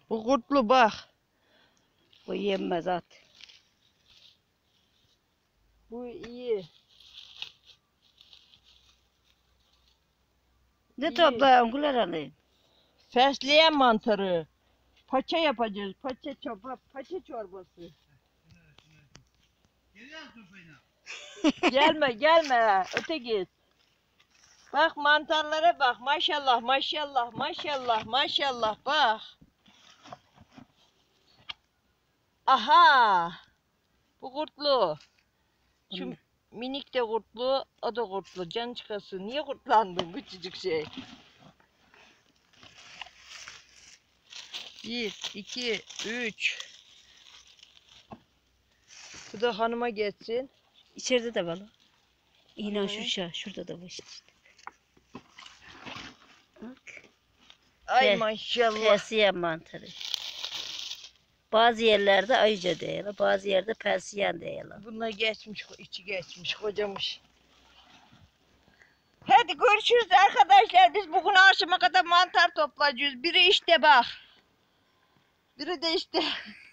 Bu kurtlu bak. O yenmez at. Bu iyi. Ne İyi. toplayalım Güler Hanım? Fesleğen mantarı. Paça yapacağız. Paça çorbası. Gelme. Öte git. Bak mantarlara bak. Maşallah. Bak. Aha. Bu kurtlu. Şu minik de kurtlu. O da kurtlu. Can çıkasın. Niye kurtlandın küçücük şey? 1, 2, 3. Bu da hanıma geçsin. İçeride de var. İnan Hı. şurada da var işte. Bak. Ay Pe- maşallah. Persiyen mantarı. Bazı yerlerde ayıca diyorlar, bazı yerde persiyen diyorlar. Bunlar geçmiş, içi geçmiş, kocamış. Hadi görüşürüz arkadaşlar. Biz bugün akşama kadar mantar toplayacağız. Biri işte bak. Biri de işte.